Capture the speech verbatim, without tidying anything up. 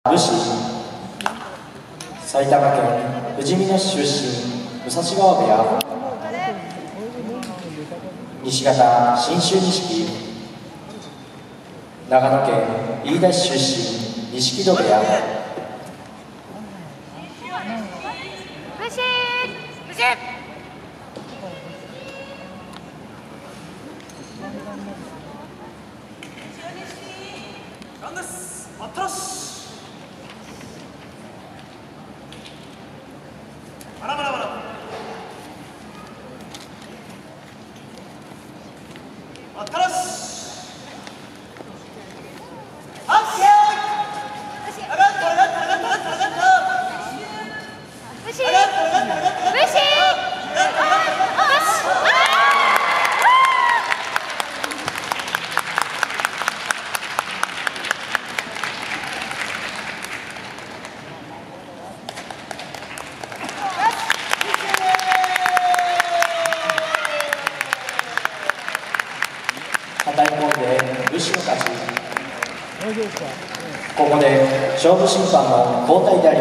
武士、埼玉県ふじみ野市出身、武蔵川部屋。西方信州錦、長野県飯田市出身、錦戸部屋。 武士武士なんです。待ったらし。あらまらまら。待ったらし。はっけー。上がった上がった上がった上がった上がった。 武士上がった上がった上がった。 武士叩き込んで武士の勝ち。ここで勝負審判の交代であります。